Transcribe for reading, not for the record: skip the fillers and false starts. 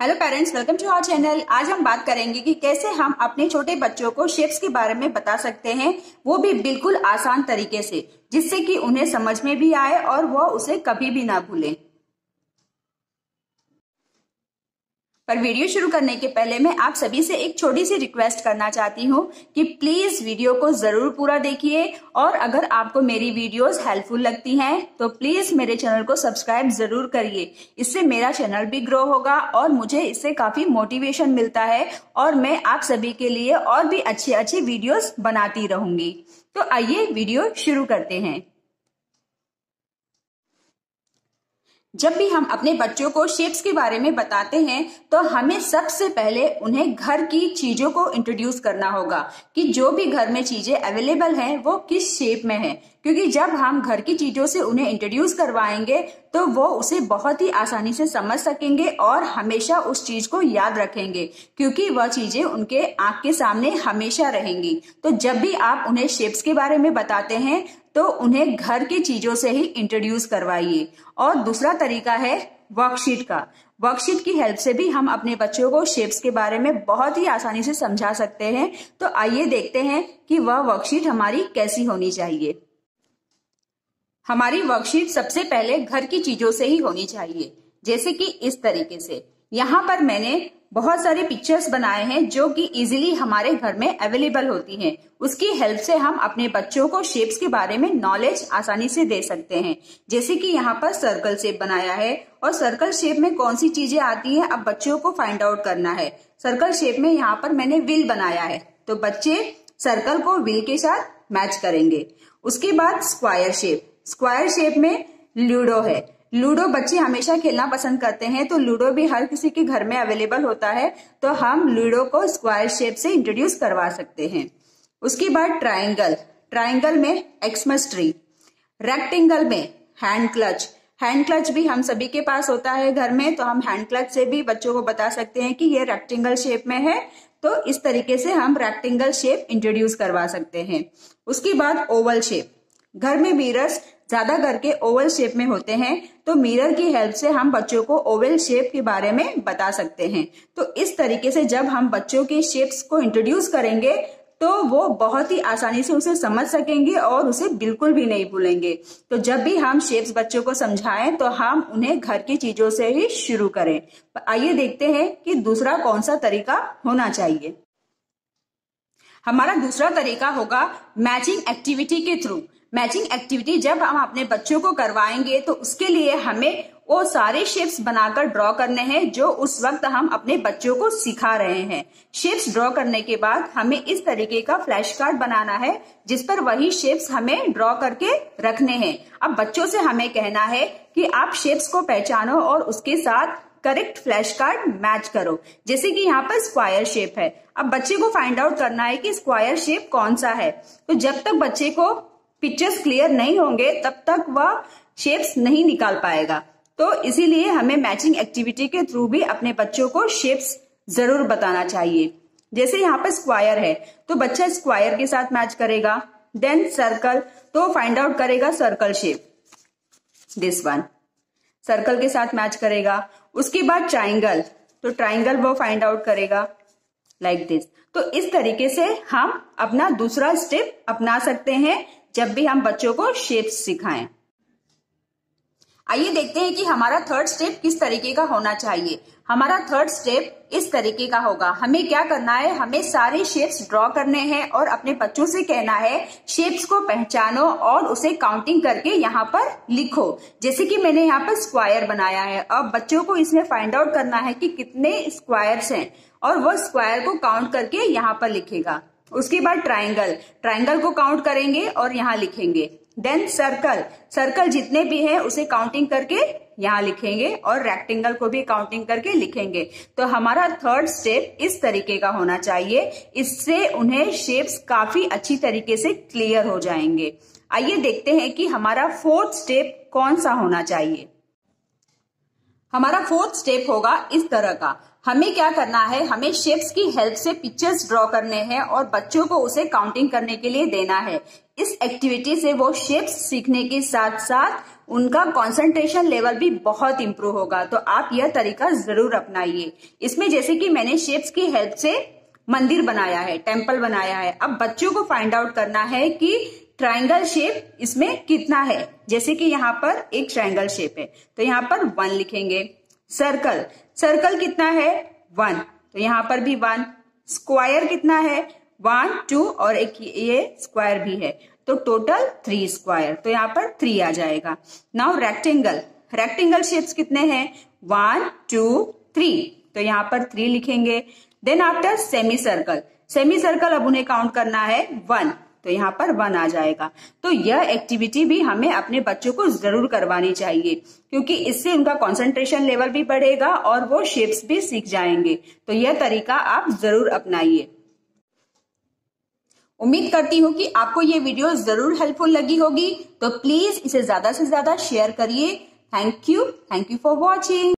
Hello parents, welcome to our channel. आज हम बात करेंगे कि कैसे हम अपने छोटे बच्चों को शेप्स के बारे में बता सकते हैं, वो भी बिल्कुल आसान तरीके से, जिससे कि उन्हें समझ में भी आए और वो उसे कभी भी ना भूलें। पर वीडियो शुरू करने के पहले मैं आप सभी से एक छोटी सी रिक्वेस्ट करना चाहती हूँ कि प्लीज वीडियो को जरूर पूरा देखिए और अगर आपको मेरी वीडियोस हेल्पफुल लगती हैं तो प्लीज मेरे चैनल को सब्सक्राइब जरूर करिए। इससे मेरा चैनल भी ग्रो होगा और मुझे इससे काफी मोटिवेशन मिलता है और मैं आप सभी के लिए और भी अच्छी अच्छी वीडियोस बनाती रहूंगी। तो आइए वीडियो शुरू करते हैं। जब भी हम अपने बच्चों को शेप्स के बारे में बताते हैं तो हमें सबसे पहले उन्हें घर की चीजों को इंट्रोड्यूस करना होगा कि जो भी घर में चीजें अवेलेबल हैं वो किस शेप में है, क्योंकि जब हम घर की चीजों से उन्हें इंट्रोड्यूस करवाएंगे तो वो उसे बहुत ही आसानी से समझ सकेंगे और हमेशा उस चीज को याद रखेंगे, क्योंकि वह चीजें उनके आंख के सामने हमेशा रहेंगी। तो जब भी आप उन्हें शेप्स के बारे में बताते हैं तो उन्हें घर की चीजों से ही इंट्रोड्यूस करवाइए। और दूसरा तरीका है वर्कशीट का। वर्कशीट की हेल्प से भी हम अपने बच्चों को शेप्स के बारे में बहुत ही आसानी से समझा सकते हैं। तो आइए देखते हैं कि वह वर्कशीट हमारी कैसी होनी चाहिए। हमारी वर्कशीट सबसे पहले घर की चीजों से ही होनी चाहिए, जैसे कि इस तरीके से। यहाँ पर मैंने बहुत सारे पिक्चर्स बनाए हैं जो कि इजीली हमारे घर में अवेलेबल होती हैं। उसकी हेल्प से हम अपने बच्चों को शेप्स के बारे में नॉलेज आसानी से दे सकते हैं। जैसे कि यहाँ पर सर्कल शेप बनाया है और सर्कल शेप में कौन सी चीजें आती हैं अब बच्चों को फाइंड आउट करना है। सर्कल शेप में यहाँ पर मैंने व्हील बनाया है, तो बच्चे सर्कल को व्हील के साथ मैच करेंगे। उसके बाद स्क्वायर शेप। स्क्वायर शेप में लूडो है। लूडो बच्चे हमेशा खेलना पसंद करते हैं, तो लूडो भी हर किसी के घर में अवेलेबल होता है, तो हम लूडो को स्क्वायर शेप से इंट्रोड्यूस करवा सकते हैं। उसके बाद ट्रायंगल। ट्रायंगल में एक्समस ट्री। रेक्टेंगल में हैंड क्लच। हैंड क्लच भी हम सभी के पास होता है घर में, तो हम हैंड क्लच से भी बच्चों को बता सकते हैं कि ये रेक्टेंगल शेप में है, तो इस तरीके से हम रेक्टेंगल शेप इंट्रोड्यूस करवा सकते हैं। उसके बाद ओवल शेप। घर में मिरर्स ज्यादा करके ओवल शेप में होते हैं, तो मिरर की हेल्प से हम बच्चों को ओवल शेप के बारे में बता सकते हैं। तो इस तरीके से जब हम बच्चों के शेप्स को इंट्रोड्यूस करेंगे तो वो बहुत ही आसानी से उसे समझ सकेंगे और उसे बिल्कुल भी नहीं भूलेंगे। तो जब भी हम शेप्स बच्चों को समझाएं तो हम उन्हें घर की चीजों से ही शुरू करें। आइए देखते हैं कि दूसरा कौन सा तरीका होना चाहिए। हमारा दूसरा तरीका होगा मैचिंग एक्टिविटी के थ्रू। मैचिंग एक्टिविटी जब हम अपने बच्चों को करवाएंगे तो उसके लिए हमें वो सारे शेप्स बनाकर ड्रॉ करने हैं जो उस वक्त हम अपने बच्चों को सिखा रहे हैं। शेप्स ड्रॉ करने के बाद हमें इस तरीके का फ्लैश कार्ड बनाना है जिस पर वही शेप्स हमें ड्रॉ करके रखने हैं। अब बच्चों से हमें कहना है कि आप शेप्स को पहचानो और उसके साथ करेक्ट फ्लैश कार्ड मैच करो। जैसे कि यहाँ पर स्क्वायर शेप है, अब बच्चे को फाइंड आउट करना है कि स्क्वायर शेप कौन सा है। तो जब तक बच्चे को पिक्चर्स क्लियर नहीं होंगे तब तक वह शेप्स नहीं निकाल पाएगा। तो इसीलिए हमें मैचिंग एक्टिविटी के थ्रू भी अपने बच्चों को शेप्स जरूर बताना चाहिए। जैसे यहाँ पर स्क्वायर है तो बच्चा स्क्वायर के साथ मैच करेगा। देन सर्कल, तो फाइंड आउट करेगा circle shape, this one, circle के साथ मैच करेगा। उसके बाद ट्राइंगल, तो ट्राइंगल वो फाइंड आउट करेगा लाइक दिस। तो इस तरीके से हम अपना दूसरा स्टेप अपना सकते हैं जब भी हम बच्चों को शेप्स सिखाएं। आइए देखते हैं कि हमारा थर्ड स्टेप किस तरीके का होना चाहिए। हमारा थर्ड स्टेप इस तरीके का होगा। हमें क्या करना है, हमें सारे शेप्स ड्रॉ करने हैं और अपने बच्चों से कहना है शेप्स को पहचानो और उसे काउंटिंग करके यहाँ पर लिखो। जैसे कि मैंने यहाँ पर स्क्वायर बनाया है, अब बच्चों को इसमें फाइंड आउट करना है कि कितने स्क्वायर्स हैं और वो स्क्वायर को काउंट करके यहाँ पर लिखेगा। उसके बाद ट्राइंगल, ट्राइंगल को काउंट करेंगे और यहाँ लिखेंगे। देन सर्कल, सर्कल जितने भी हैं उसे काउंटिंग करके यहाँ लिखेंगे और रेक्टेंगल को भी काउंटिंग करके लिखेंगे। तो हमारा थर्ड स्टेप इस तरीके का होना चाहिए। इससे उन्हें शेप्स काफी अच्छी तरीके से क्लियर हो जाएंगे। आइए देखते हैं कि हमारा फोर्थ स्टेप कौन सा होना चाहिए। हमारा फोर्थ स्टेप होगा इस तरह का। हमें क्या करना है, हमें शेप्स की हेल्प से पिक्चर्स ड्रॉ करने हैं और बच्चों को उसे काउंटिंग करने के लिए देना है। इस एक्टिविटी से वो शेप्स सीखने के साथ साथ उनका कंसंट्रेशन लेवल भी बहुत इंप्रूव होगा। तो आप यह तरीका जरूर अपनाइए। इसमें जैसे कि मैंने शेप्स की हेल्प से मंदिर बनाया है, टेम्पल बनाया है। अब बच्चों को फाइंड आउट करना है कि ट्रायंगल शेप इसमें कितना है। जैसे कि यहाँ पर एक ट्रायंगल शेप है तो यहाँ पर 1 लिखेंगे। सर्कल, सर्कल कितना है 1, तो यहाँ पर भी 1। स्क्वायर कितना है 1 2 और एक ये स्क्वायर भी है, तो टोटल 3 स्क्वायर, तो यहाँ पर 3 आ जाएगा। नाउ रेक्टेंगल, रेक्टेंगल शेप्स कितने हैं 1 2 3, तो यहाँ पर 3 लिखेंगे। Then after semi circle, semi circle अब उन्हें काउंट करना है 1, तो यहाँ पर 1 आ जाएगा। तो यह एक्टिविटी भी हमें अपने बच्चों को जरूर करवानी चाहिए, क्योंकि इससे उनका कंसंट्रेशन लेवल भी बढ़ेगा और वो शेप्स भी सीख जाएंगे। तो यह तरीका आप जरूर अपनाइए। उम्मीद करती हूँ कि आपको ये वीडियो जरूर हेल्पफुल लगी होगी, तो प्लीज इसे ज्यादा से ज्यादा शेयर करिए। Thank you for watching.